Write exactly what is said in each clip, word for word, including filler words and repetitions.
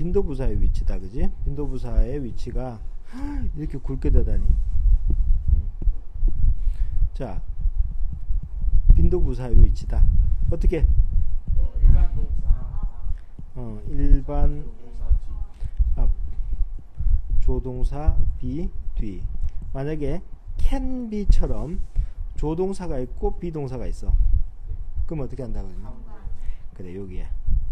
빈도부사의 위치다, 그지? 빈도부사의 위치가 이렇게 굵게 되다니. 음. 자, 빈도부사의 위치다. 어떻게? 일반 동사 어, 일반 앞, 조동사 be, 뒤. 만약에 can be처럼 조동사가 있고 비동사가 있어. 그럼 어떻게 한다고 했니? 그래, 여기에.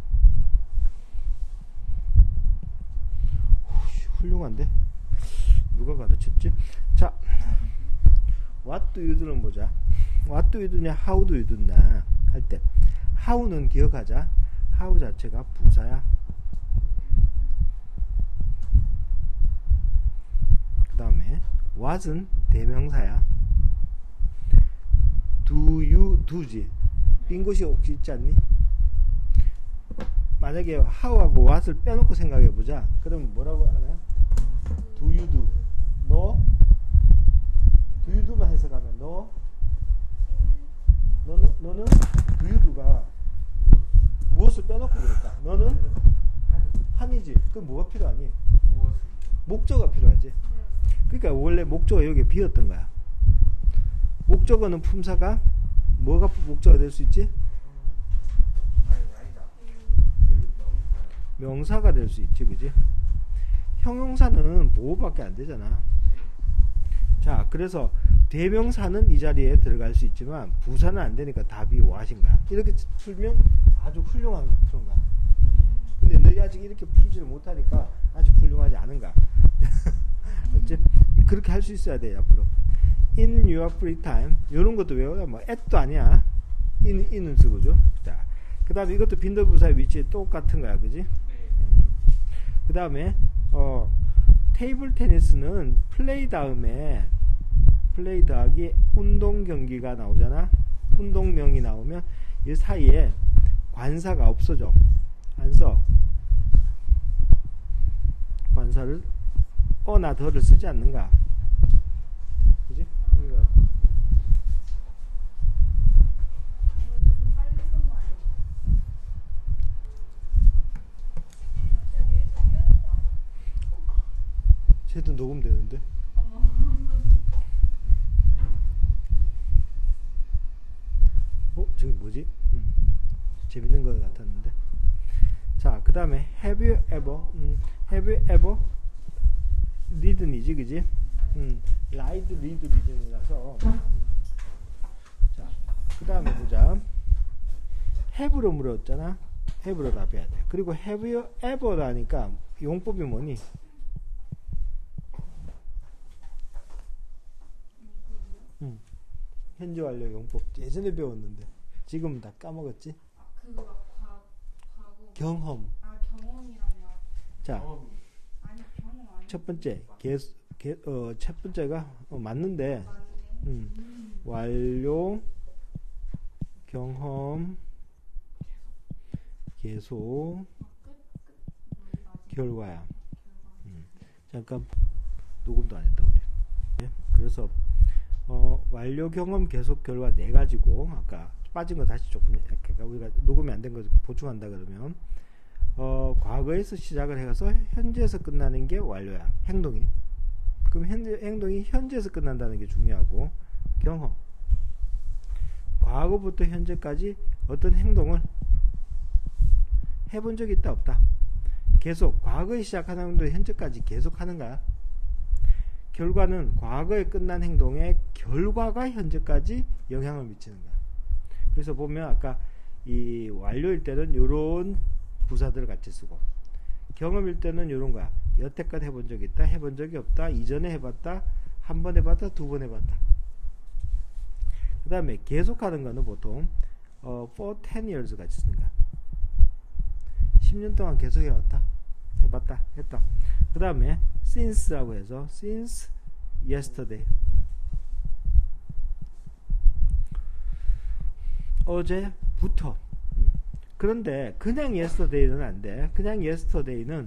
훌륭한데? 누가 가르쳤지? 자, what do you do는 보자. what do you do냐, how do you do냐 할 때 how는 기억하자. how 자체가 부사야. 그 다음에 what은 대명사야. do you do지. 빈 곳이 혹시 있지 않니? 만약에 how하고 what을 빼놓고 생각해보자. 그러면 뭐라고 하나요? do you do. 너 do you do만 해석하면 너 너는, 너는 do you do가 무엇을 빼놓고 그럴까? 너는 한이지. 그럼 뭐가 필요하니? 목적어가 필요하지. 그러니까 원래 목적어 여기 비었던 거야. 목적어는 품사가 뭐가 목적어가 될 수 있지? 명사가 될 수 있지, 그지? 형용사는 보호밖에 안 되잖아. 자, 그래서 대명사는 이 자리에 들어갈 수 있지만 부사는 안 되니까 답이 what인 거야. 이렇게 풀면 아주 훌륭한 그런 거야. 근데 너희 아직 이렇게 풀지를 못하니까 아주 훌륭하지 않은 거야. 어째? 그렇게 할 수 있어야 돼, 앞으로. In your free time. 이런 것도 외워요. 뭐 at도 아니야. in, in은 쓰고죠. 자, 그 다음에 이것도 빈도부사의 위치에 똑같은 거야, 그지? 음. 그 다음에 어, 테이블 테니스는 플레이 다음에 플레이 더하기 운동 경기가 나오잖아. 운동명이 나오면 이 사이에 관사가 없어져. 안 써. 관사를 어나 더를 쓰지 않는가. 그지? 그러니까. 쟤도 녹음되는데? 어? 저기 뭐지? 음. 재밌는 것 같았는데. 자, 그 다음에 have you ever 음, have you ever read이지, 그지? 음, ride, read, read이라서 음. 자, 그 다음에 보자. have로 물었잖아. have로 답해야 돼. 그리고 have you ever라니까 용법이 뭐니? 음. 현재 완료 용법 예전에 배웠는데 지금 다 까먹었지? 아, 그거 과, 과거 경험. 아, 경험이라뇨. 자, 아니, 경험 아니. 첫 번째 개, 개, 어, 첫 번째가 어, 맞는데 맞네. 음, 음. 완료 경험 계속 결과야. 음, 잠깐 녹음도 안 했다 우리. 네? 그래서 어, 완료 경험 계속 결과 네 가지고 아까 빠진 거 다시 조금 이렇게 우리가 녹음이 안 된 거 보충한다 그러면 어, 과거에서 시작을 해서 현재에서 끝나는 게 완료야. 행동이. 그럼 현재, 행동이 현재에서 끝난다는 게 중요하고 경험. 과거부터 현재까지 어떤 행동을 해본 적이 있다 없다. 계속 과거에 시작하는 행동을 현재까지 계속 하는 거야. 결과는 과거에 끝난 행동의 결과가 현재까지 영향을 미치는 거야. 그래서 보면 아까 이 완료일 때는 요런 부사들을 같이 쓰고 경험일 때는 요런 거야. 여태껏 해본 적이 있다, 해본 적이 없다, 이전에 해봤다, 한 번 해봤다, 두 번 해봤다. 그 다음에 계속하는 거는 보통 어, for ten years 같이 쓰는 거야. 십 년 동안 계속 해왔다, 해봤다, 했다. 그 다음에 since라고 해서 since yesterday 어제부터. 음. 그런데 그냥 yesterday는 안 돼. 그냥 yesterday는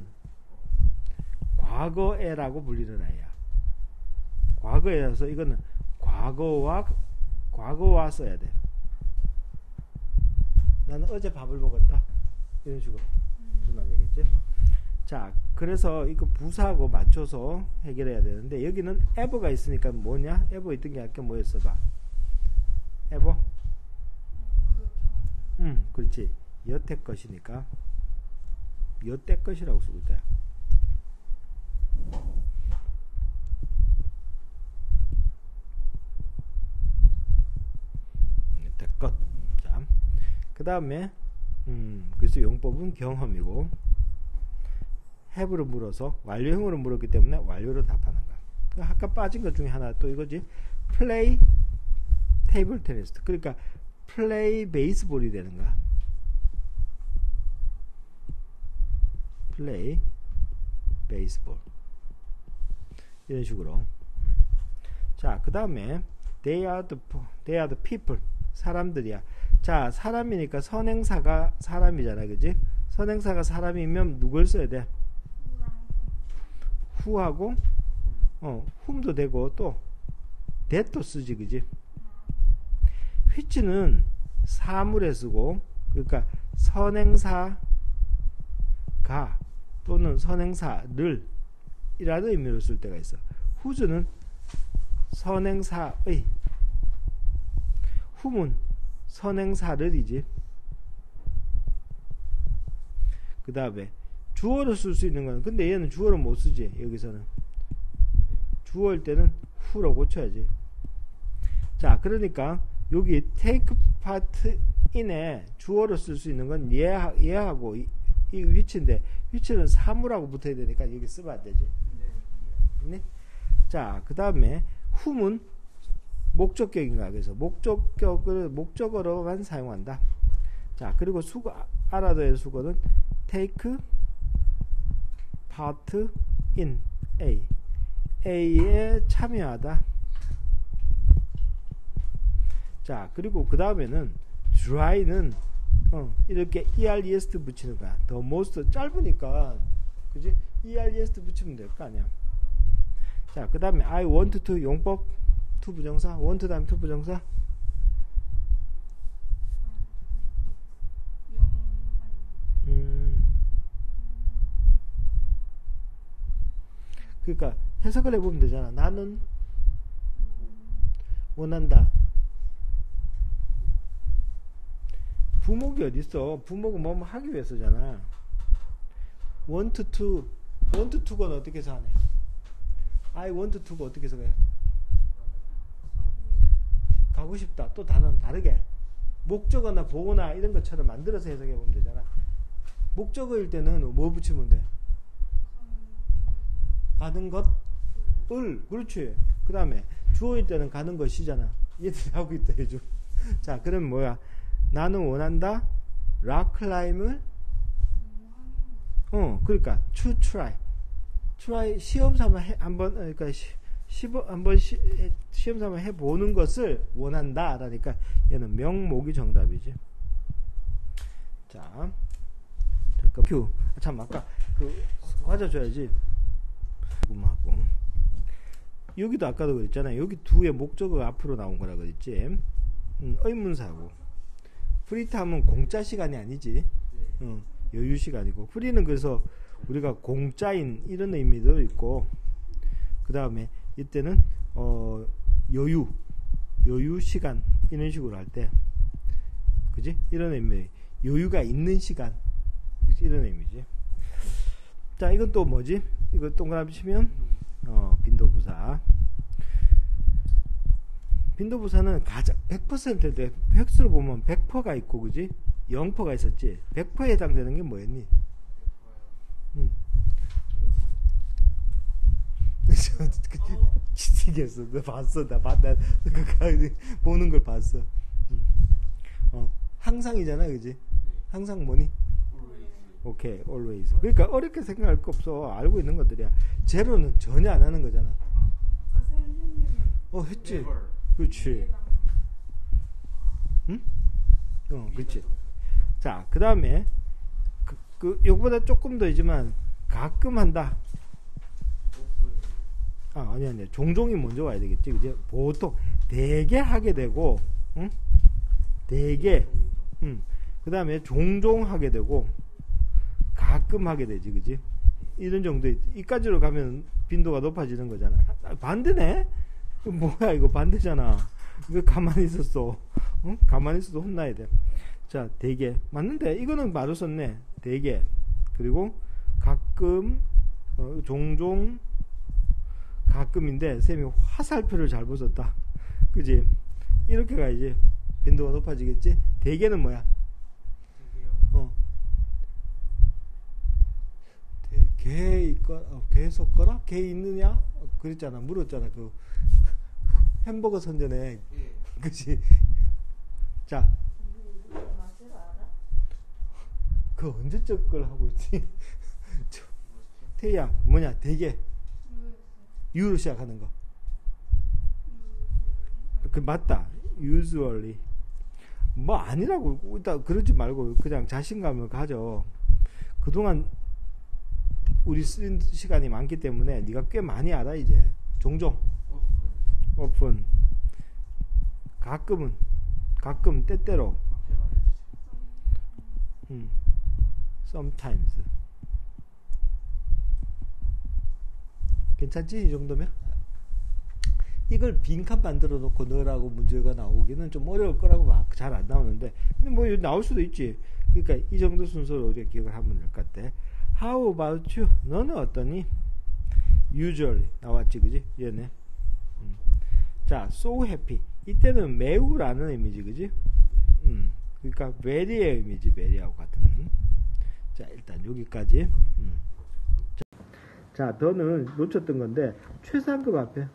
과거에라고 불리는 아이야. 과거에라서 이거는 과거와 과거와 써야 돼. 나는 어제 밥을 먹었다 이런 식으로 무슨 말이겠지? 자, 그래서 이거 부사하고 맞춰서 해결해야 되는데 여기는 ever가 있으니까 뭐냐? ever 있던 게 아까 뭐였어 봐. ever? 그 전. 음, 그렇지. 여태 것이니까 여태 것이라고 쓰고 있다. 여태 것. 자, 그 다음에 음, 그래서 용법은 경험이고 have로 물어서 완료형으로 물었기 때문에 완료로 답하는 거야. 아까 빠진 것 중에 하나 또 이거지. play table tennis. 그러니까 play 베이스볼이 되는 거야. play baseball 이런 식으로. 자, 그 다음에 they are the, they are the people. 사람들이야. 자, 사람이니까 선행사가 사람이잖아, 그지? 선행사가 사람이면 누굴 써야 돼? 후하고 어, whom도 되고 또 that도 쓰지, 그지? which는 사물에 쓰고, 그러니까 선행사가 또는 선행사를 이라는 의미로 쓸 때가 있어. whose는 선행사의, whom은 선행사를이지. 그 다음에 주어로 쓸 수 있는 건, 근데 얘는 주어로 못 쓰지. 여기서는 주어일 때는 who로 고쳐야지. 자, 그러니까 여기 take part in에 주어로 쓸 수 있는 건 얘, 얘하고 이, 이 which인데 which는 사물하고 붙어야 되니까 여기 쓰면 안 되지. 네? 자, 그 다음에 whom은 목적격인가. 그래서 목적격을 목적어로만 사용한다. 자, 그리고 수거, 알아둬야 할 수거는 take part in A. A에 참여하다. 자, 그리고 그 다음에는 try는 어, 이렇게 ers 붙이는 거야. the most 짧으니까, 그지? ers 붙이면 될 거 아니야. 자, 그 다음에 I want to 용법 to 부정사. want 다음 to 부정사. 영 아니. 음. 그러니까 해석을 해보면 되잖아. 나는 원한다. 부목이 어딨어? 부목은 뭐뭐 하기 위해서잖아. want to, want to가 어떻게 해서 하네? I want to가 어떻게 해서 해? 가고 싶다. 또 단어는 다르게 목적어나 보어나 이런 것처럼 만들어서 해석해 보면 되잖아. 목적어일 때는 뭐 붙이면 돼? 가는 것을. 그렇지. 그 다음에 주어일 때는 가는 것이잖아. 얘들이 하고 있다 해줘. 자, 그럼 뭐야? 나는 원한다. 락 클라임을 어, 그러니까 to try. try 시험 삼아 해, 한번, 그러니까 시, 시범 한번 시, 시험 삼아 해 보는 것을 원한다. 라니까 얘는 명목이 정답이지. 자, 잠깐 큐. 참 아까 그 과자 줘야지. 하고 여기도 아까도 그랬잖아요. 여기 두의 목적어가 앞으로 나온 거라 그랬지. 음, 의문사고. 프리타임은 공짜 시간이 아니지. 어, 여유 시간이고. 프리는 그래서 우리가 공짜인 이런 의미도 있고, 그 다음에 이때는 어, 여유, 여유 시간 이런 식으로 할 때, 그지? 이런 의미, 여유가 있는 시간 이런 의미지. 자, 이건 또 뭐지? 이거 동그라미 치면 어, 빈도부사. 빈도부사는 가장 백 퍼센트인데 획수로 보면 백 퍼센트가 있고, 그지? 영 퍼센트가 있었지. 백 퍼센트에 해당되는 게 뭐였니? 응. 지치겠어. 너 봤어. 나 봤, 나 보는 걸 봤어. 응. 어, 항상이잖아, 그지? 항상 뭐니? 오케이, always. 그러니까 어렵게 생각할 거 없어. 알고 있는 것들이야. 제로는 전혀 안 하는 거잖아. 아까 선생님이 어, 했지. never. 그렇지. 응? 어, 그렇지. 자, 그 다음에 그, 그 요거보다 조금 더이지만 가끔 한다. 아, 아니 아니. 종종이 먼저 와야 되겠지. 그지? 보통 대개 하게 되고, 응? 대개. 응. 그 다음에 종종 하게 되고 가끔 하게 되지, 그지? 이런 정도 이까지로 가면 빈도가 높아지는 거잖아. 아, 반대네? 뭐야 이거 반대잖아. 왜 가만히 있었어? 어? 가만히 있어도 혼나야 돼. 자, 대개 맞는데 이거는 바로 썼네. 대개 그리고 가끔 어, 종종 가끔인데 쌤이 화살표를 잘 붙였다. 그지? 이렇게 가야지 빈도가 높아지겠지. 대개는 뭐야? 어. 개 있거 어, 개 섞어라? 개 있느냐? 어, 그랬잖아. 물었잖아. 그 햄버거 선전에. 예. 그치? 자, 그 언제적 걸 하고 있지? 저, 태희야, 뭐냐? 대개 U로 시작하는 거. 그 맞다. Usually. 뭐 아니라고 일단 그러지 말고 그냥 자신감을 가져. 그동안 우리 쓴 시간이 많기 때문에 네가 꽤 많이 알아 이제. 종종. often. 가끔은 가끔 때때로. 음. sometimes. 괜찮지? 이 정도면? 이걸 빈칸 만들어 놓고 넣으라고 문제가 나오기는 좀 어려울 거라고 막 잘 안 나오는데, 근데 뭐 나올 수도 있지. 그러니까 이 정도 순서로 우리가 기억을 하면 될 것 같아. How about you? 너는 어떠니? Usually 나왔지, 그지? 얘네. 음. 자, so happy. 이때는 매우라는 의미지, 그지? 음. 그러니까 very의 의미지, very하고 같은. 음. 자, 일단 여기까지. 음. 자, 더는 놓쳤던 건데 최상급 앞에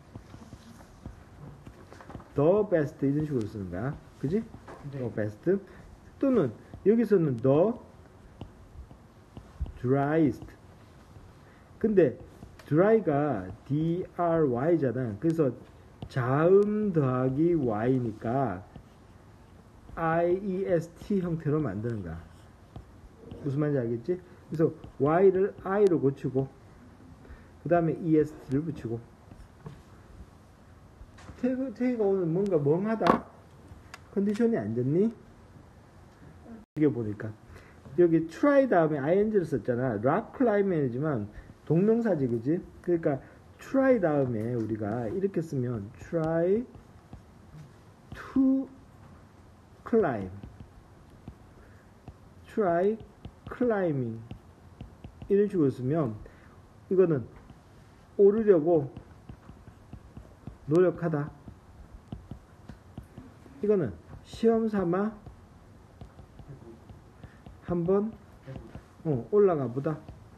the best 이런 식으로 쓰는 거야. 그지? 네. the best. 또는 여기서는 the driest. 근데 dry가 dry잖아. 그래서 자음 더하기 y니까 iest 형태로 만드는 거야. 무슨 말인지 알겠지? 그래서 y를 i로 고치고 그 다음에 est를 붙이고. 태희가, 태희가 오늘 뭔가 멍하다? 컨디션이 안 좋니? 이게 보니까 여기 try 다음에 ing를 썼잖아. rock climbing이지만 동명사지, 그지? 그러니까 try 다음에 우리가 이렇게 쓰면 try to climb, try climbing 이런 식으로 쓰면 이거는 오르려고 노력하다. 이거는 시험 삼아 한번 어, 올라가 보다.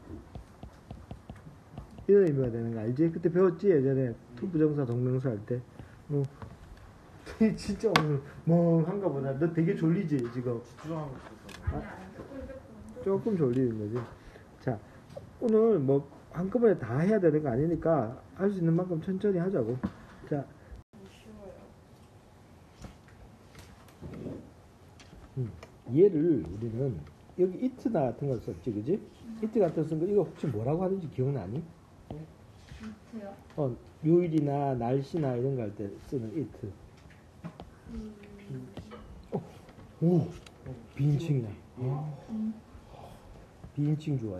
이런 의미가 되는 거 알지? 그때 배웠지? 예전에 투부정사 동명사 할 때. 어. 진짜 오늘 멍한가 보다. 너 되게 졸리지 지금? 주정하고 있어서. 아니 아니 조금 조금 조금 졸리는 거지. 자, 오늘 뭐 한꺼번에 다 해야 되는 거 아니니까 할 수 있는 만큼 천천히 하자고. 자, 쉬워요. 음, 얘를 우리는 여기 it나 같은 걸 썼지, 그지? it 같은 거 쓴 거 이거 혹시 뭐라고 하는지 기억나니? 밑에요? 어, 요일이나 날씨나 이런 거 할 때 쓰는 it. 음, 어, 오, 비인칭이야. 아, 비인칭 주어야.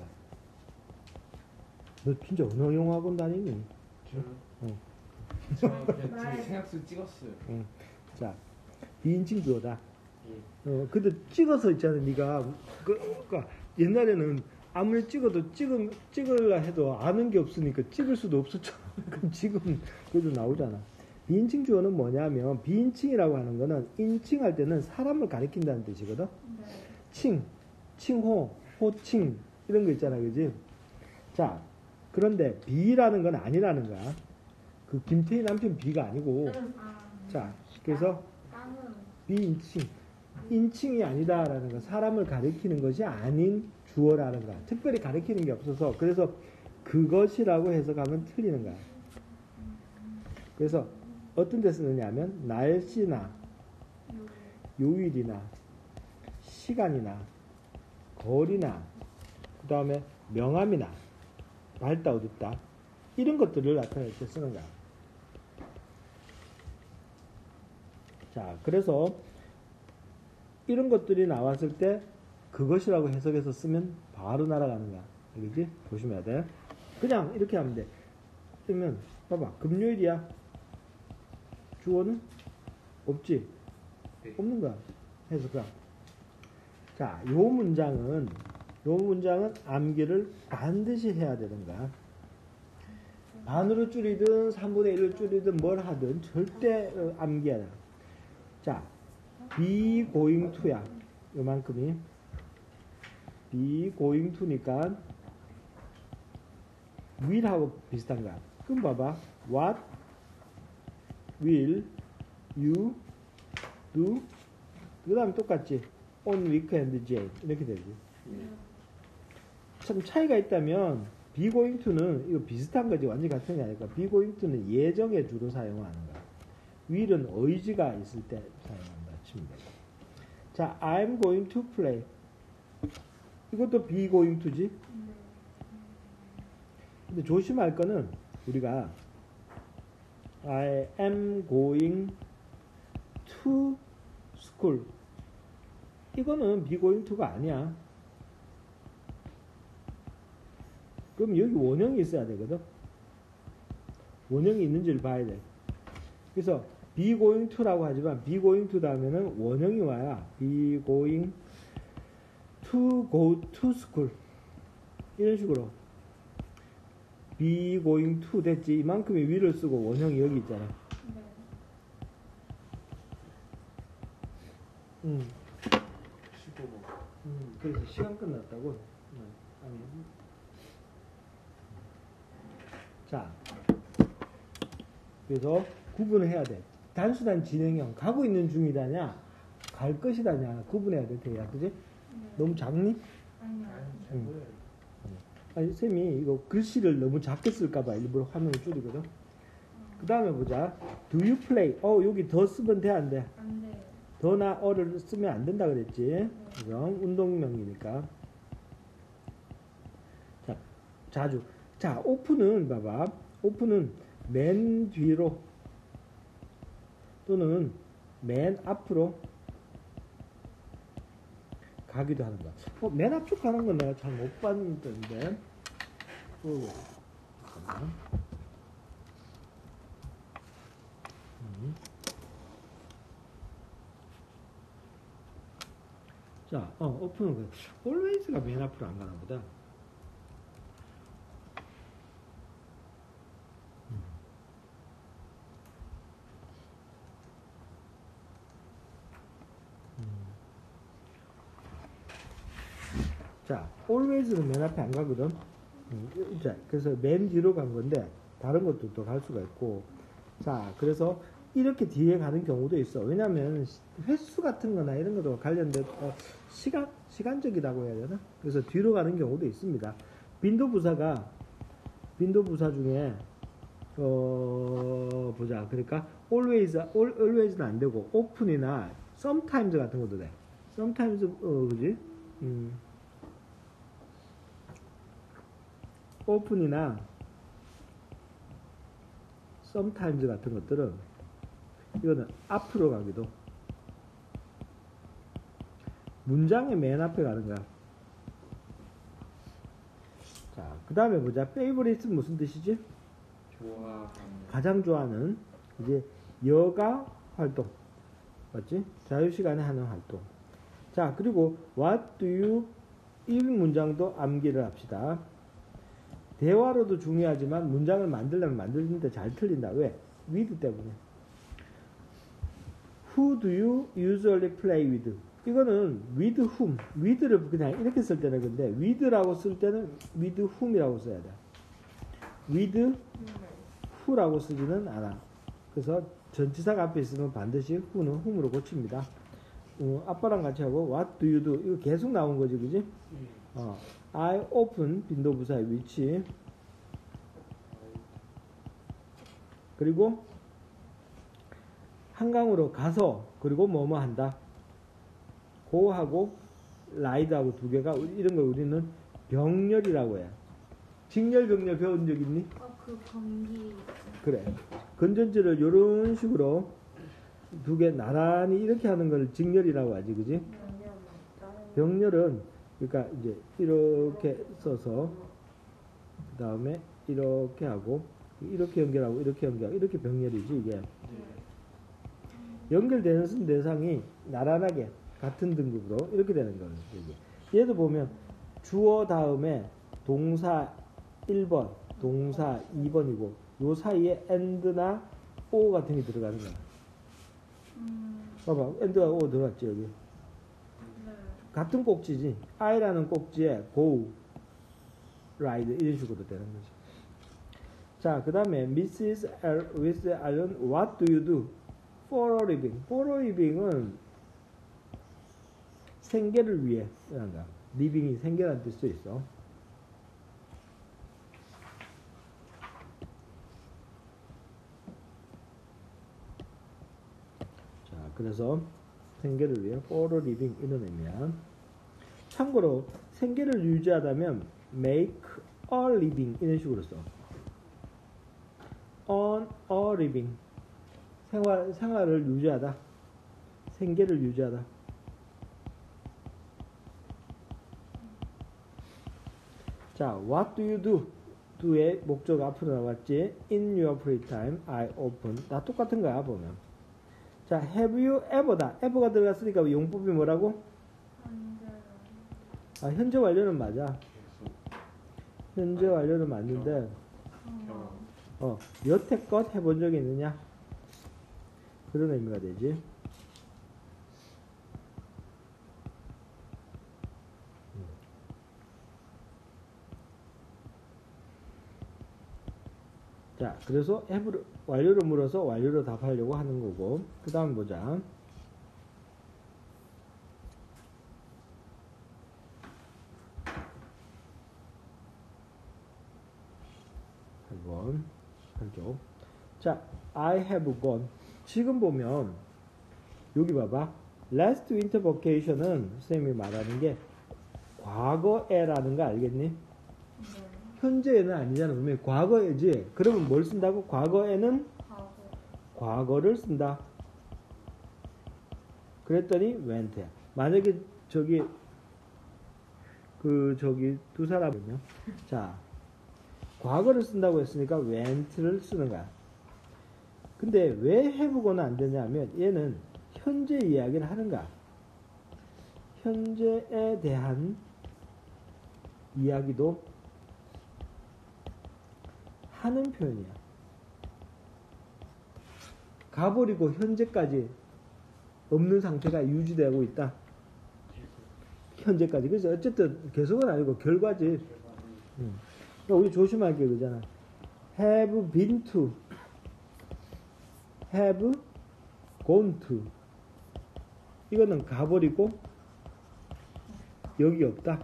너 진짜 언어 영어학원 다니니? 저요? 어. 저 그냥 뒤에 생각수 찍었어요. 응. 자, 비인칭 주어다. 예. 어, 근데 찍어서 있잖아, 네가. 그, 그러니까 옛날에는 아무리 찍어도 찍음 찍으려 해도 아는 게 없으니까 찍을 수도 없었잖아. 그럼 지금 그래도 나오잖아. 비인칭 주어는 뭐냐면 비인칭이라고 하는 거는 인칭할 때는 사람을 가리킨다는 뜻이거든. 네. 칭, 칭호, 호칭 이런 거 있잖아, 그지? 자, 그런데 비라는 건 아니라는 거야. 그 김태희 남편 비가 아니고. 아, 자, 그래서 땅은 비인칭, 인칭이 아니다라는 건 사람을 가리키는 것이 아닌 주어라는 거야. 특별히 가리키는 게 없어서 그래서 그것이라고 해석하면 틀리는 거야. 그래서 어떤 데 쓰느냐면 날씨나 요일이나 시간이나 거리나 그 다음에 명암이나 밝다 어둡다 이런 것들을 나타낼 때 쓰는 거야. 자, 그래서 이런 것들이 나왔을 때 그것이라고 해석해서 쓰면 바로 날아가는 거야. 알겠지? 조심해야 돼. 그냥 이렇게 하면 돼. 그러면 봐봐, 금요일이야. 주어는 없지? 네. 없는 거야. 해석가. 자, 요 문장은 요 문장은 암기를 반드시 해야 되는 거야. 반으로 줄이든 삼분의 일로 줄이든 뭘 하든 절대 어, 암기해야 돼. 자, be going to야. 요만큼이 be going to니까 will하고 비슷한 거야. 그럼 봐봐. What will you do? 그 다음에 똑같지. On weekend, Jane. 이렇게 되지. 참 차이가 있다면 be going to는 이거 비슷한 거지. 완전히 같은 게 아니까 be going to는 예정에 주로 사용하는 거야. will은 의지가 있을 때 사용한다 치면 돼. 자, I'm going to play. 이것도 be going to지. 근데 조심할 거는 우리가 I am going to school. 이거는 be going to가 아니야. 그럼 여기 원형이 있어야 되거든. 원형이 있는지를 봐야 돼. 그래서 be going to라고 하지만 be going to 다음에는 원형이 와야 be going to go to school. 이런 식으로 be going to 됐지. 이만큼의 will을 쓰고 원형이 여기 있잖아. 네. 음. 십오 번. 음, 그래서 시간 끝났다고. 음, 아니. 자, 그래서 구분을 해야 돼. 단순한 진행형, 가고 있는 중이다냐, 갈 것이다냐, 구분해야 돼, 돼야, 그지? 네. 너무 작니? 아니요. 아니, 잘 응. 보여요. 아니, 쌤이 이거 글씨를 너무 작게 쓸까봐 일부러 화면을 줄이거든. 그 다음에 보자. Do you play? 어, 여기 더 쓰면 돼, 안 돼? 안 돼요. 더나 어를 쓰면 안 된다 그랬지. 그죠? 운동명이니까. 자, 자주. 자, 오픈은 봐봐. 오픈은 맨 뒤로 또는 맨 앞으로 가기도 하는 거야. 어, 맨 앞쪽 가는 건 내가 잘 못 봤는데. 어, 잠깐만. 음. 자, 어, 오픈은 그래. always가 맨 앞으로 안 가나 보다. 음. 음. 자, always는 맨 앞에 안 가거든. 음, 자, 그래서 맨 뒤로 간 건데 다른 것도 또 갈 수가 있고. 자, 그래서 이렇게 뒤에 가는 경우도 있어. 왜냐면 횟수 같은 거나 이런 것도 관련된 어, 시간, 시간적이라고 해야 되나? 그래서 뒤로 가는 경우도 있습니다. 빈도 부사가 빈도 부사 중에 어, 보자. 그러니까 always, always는 안 되고 open이나 sometimes 같은 것도 돼. sometimes 어, 그지? 음. open이나 sometimes 같은 것들은 이거는 앞으로 가기도 문장의 맨 앞에 가는 거야. 자, 그 다음에 보자. favorite는 무슨 뜻이지? 좋아하는. 가장 좋아하는 이제 여가 활동 맞지? 자유시간에 하는 활동. 자, 그리고 what do you 이 문장도 암기를 합시다. 대화로도 중요하지만 문장을 만들려면 만드는데 잘 틀린다. 왜? with 때문에. Who do you usually play with? 이거는 with whom, with를 그냥 이렇게 쓸 때는 근데 with라고 쓸 때는 with whom이라고 써야 돼. with who라고 쓰지는 않아. 그래서 전치사가 앞에 있으면 반드시 who는 whom으로 고칩니다. 어, 아빠랑 같이 하고 what do you do? 이거 계속 나온 거지, 그지? 어, I open 빈도부사의 위치. 그리고 한강으로 가서 그리고 뭐뭐 한다. 고하고 라이드하고 두 개가 이런 걸 우리는 병렬이라고 해. 직렬 병렬 배운 적 있니? 어, 그 건기. 그래. 건전지를 이런 식으로 두 개 나란히 이렇게 하는 걸 직렬이라고 하지, 그지? 병렬은 그러니까 이제 이렇게 써서 그 다음에 이렇게 하고 이렇게 연결하고 이렇게 연결하고 이렇게 병렬이지 이게. 연결되는 대상이 나란하게 같은 등급으로 이렇게 되는 거예요. 얘도 보면 주어 다음에 동사 일 번, 동사 이 번이고 요 사이에 and나 o 같은 게 들어가는 거야. 음, 봐봐, and가 o 들어갔지 여기. 네. 같은 꼭지지. I라는 꼭지에 go, ride 이런 식으로 되는 거죠. 자, 그 다음에 미시스 L, with Allen, what do you do for a living? for a living은 생계를 위해 한다. living이 생계라는 뜻도 있어. 자, 그래서 생계를 위해 for a living 이런 의미야. 참고로 생계를 유지하다면 make a living 이런 식으로 써. on a living 생활, 생활을 유지하다. 생계를 유지하다. 자, what do you do? do의 목적 앞으로 나왔지. in your free time, I open. 다 똑같은 거야, 보면. 자, have you ever다. ever가 들어갔으니까 용법이 뭐라고? 현재. 아, 현재 완료는 맞아. 현재 완료는 맞는데, 경험. 어, 여태껏 해본 적이 있느냐? 그런 의미가 되지. 자, 그래서 have를, 완료를 물어서 완료로 답하려고 하는 거고. 그 다음 보자. 팔 번. 한쪽. 자, I have gone. 지금 보면, 여기 봐봐. last winter vacation은 선생님이 말하는 게 과거에라는 거 알겠니? 네. 현재에는 아니잖아. 분명히 과거에지. 그러면 뭘 쓴다고? 과거에는 과거. 과거를 쓴다. 그랬더니 went야. 만약에 저기 그 저기 두 사람이면 자 과거를 쓴다고 했으니까 went를 쓰는 거야. 근데 왜 해보고는 안 되냐면 얘는 현재 이야기를 하는 거야. 현재에 대한 이야기도 하는 표현이야. 가버리고 현재까지 없는 상태가 유지되고 있다. 현재까지. 그래서 어쨌든 계속은 아니고 결과지. 음. 그러니까 우리 조심할 게 그잖아. have been to, have gone to. 이거는 가버리고 여기 없다.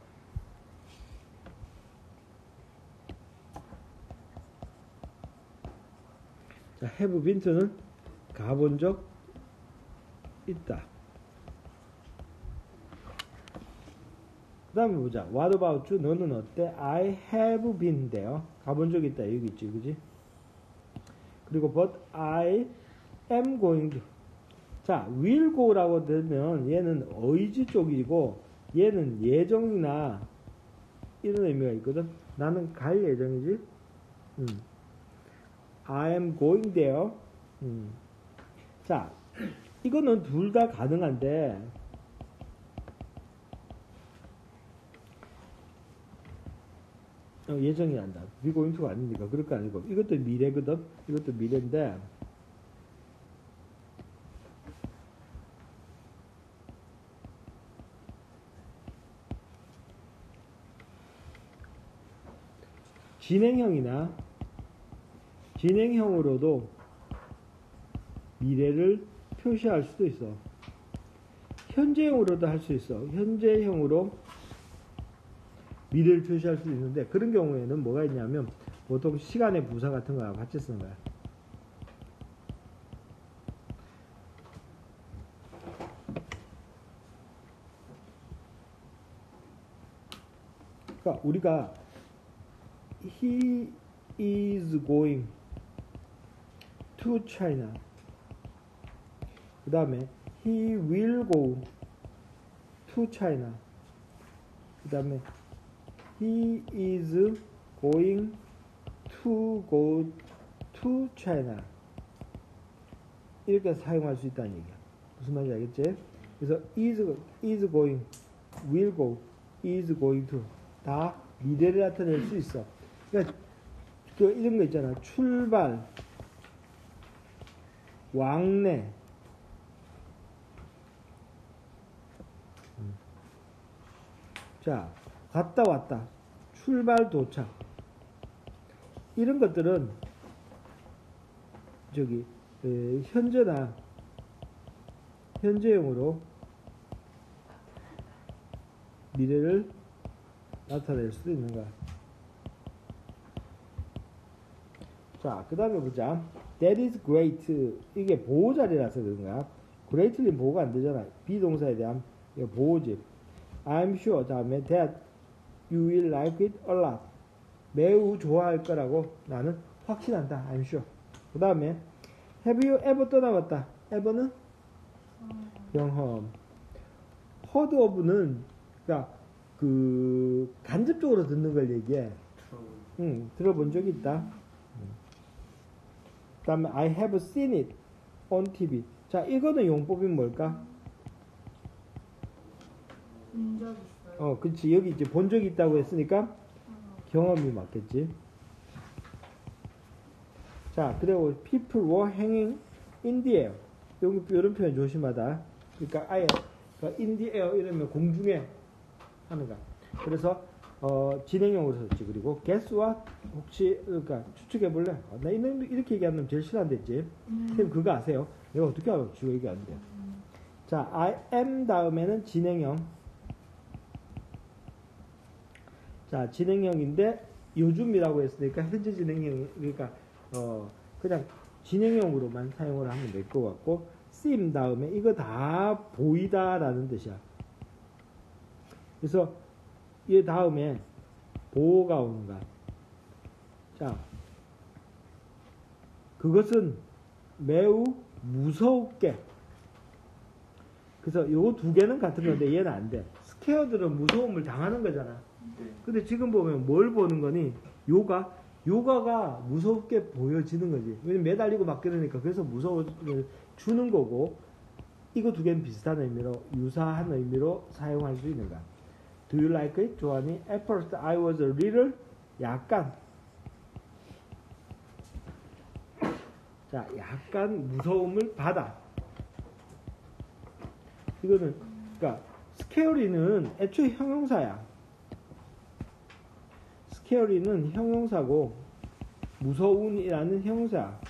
자, have been to는 가본 적 있다. 그 다음에 보자. What about you? 너는 어때? I have been there. 가본 적 있다. 여기 있지. 그지? 그리고 but I am going to. 자, will go라고 되면 얘는 의지 쪽이고 얘는 예정이나 이런 의미가 있거든. 나는 갈 예정이지. 음. I am going there. 음. 자, 이거는 둘 다 가능한데 어, 예정이 한다. be going to가 아닙니까? 그럴 거 아니고 이것도 미래거든. 이것도 미래인데 진행형이나 진행형으로도 미래를 표시할 수도 있어. 현재형으로도 할 수 있어. 현재형으로 미래를 표시할 수 있는데 그런 경우에는 뭐가 있냐면 보통 시간의 부사 같은 거랑 같이 쓰는 거야. 그러니까 우리가 he is going to China. 그 다음에 he will go to China. 그 다음에 he is going to go to China. 이렇게 사용할 수 있다는 얘기야. 무슨 말인지 알겠지? 그래서 is, is going, will go, is going to 다 미래를 나타낼 수 있어. 그러니까 그 이런 거 있잖아. 출발, 왕래, 자, 갔다 왔다, 출발, 도착, 이런 것들은 저기 에, 현재나 현재형으로 미래를 나타낼 수도 있는 거야. 자, 그 다음에 보자. That is great. 이게 보호자리라서 그런가? greatly 보호가 안 되잖아. 비동사에 대한 보호집. I'm sure. 다음에 that you will like it a lot. 매우 좋아할 거라고 나는 확신한다. I'm sure. 그 다음에 have you ever 떠나봤다. ever는 경험. heard of는 그러니까 그 간접적으로 듣는 걸 얘기해. 응, 들어본 적이 있다. 그 다음에 I have seen it on 티비. 자, 이거는 용법이 뭘까? 본 적 있어요. 어, 그렇지. 여기 이제 본 적이 있다고 했으니까 경험이 맞겠지. 자, 그리고 people were hanging in the air. 여기 이런 표현 조심하다. 그러니까 아예 in the air 이러면 공중에 하는 거. 그래서 어, 진행형으로 썼지. 그리고 guess what? 혹시 그러니까 추측해 볼래? 어, 나 이런 이렇게 얘기하면 제일 싫어한댔지. 음. 선생님 그거 아세요? 내가 어떻게 알아? 지금 얘기하는데. 음. 자, I am 다음에는 진행형. 자, 진행형인데 요즘이라고 했으니까 현재 진행형, 그러니까 어 그냥 진행형으로만 사용을 하면 될 것 같고, seem 다음에 이거 다 보이다라는 뜻이야. 그래서 이 다음에 보호가 오는 거야. 자, 그것은 매우 무섭게. 그래서 요 두 개는 같은 건데 얘는 안 돼. 스퀘어들은 무서움을 당하는 거잖아. 네. 근데 지금 보면 뭘 보는 거니? 요가? 요가가 무섭게 보여지는 거지. 왜냐면 매달리고 막 그러니까. 그래서 무서움을 주는 거고, 이거 두 개는 비슷한 의미로, 유사한 의미로 사용할 수 있는 거야. Do you like it? 좋아하니? At first I was a little, 약간. 자, 약간 무서움을 받아. 이거는, 그러니까 스케어리는 애초에 형용사야. 스케어리는 형용사고 무서운이라는 형용사야.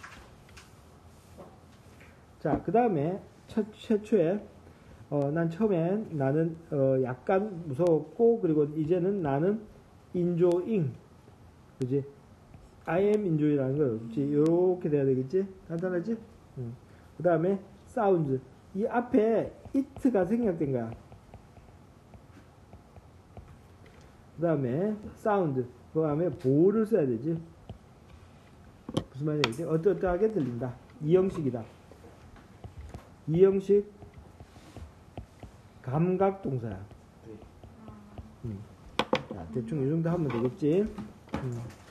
자, 그 다음에 최초에 어, 난 처음엔 나는 어, 약간 무서웠고, 그리고 이제는 나는 enjoying, 그지? I am enjoy라는 거, 그렇지? 이렇게 돼야 되겠지? 간단하지? 응. 그 다음에 sounds, 이 앞에 it가 생략된 거야. 그 다음에 sound, 그 다음에 보호를 써야 되지. 무슨 말이지? 어떠어떠하게 들린다. 이 형식이다. 이 형식 감각 동사야. 네. 음. 자, 대충 이 정도 하면 되겠지. 음.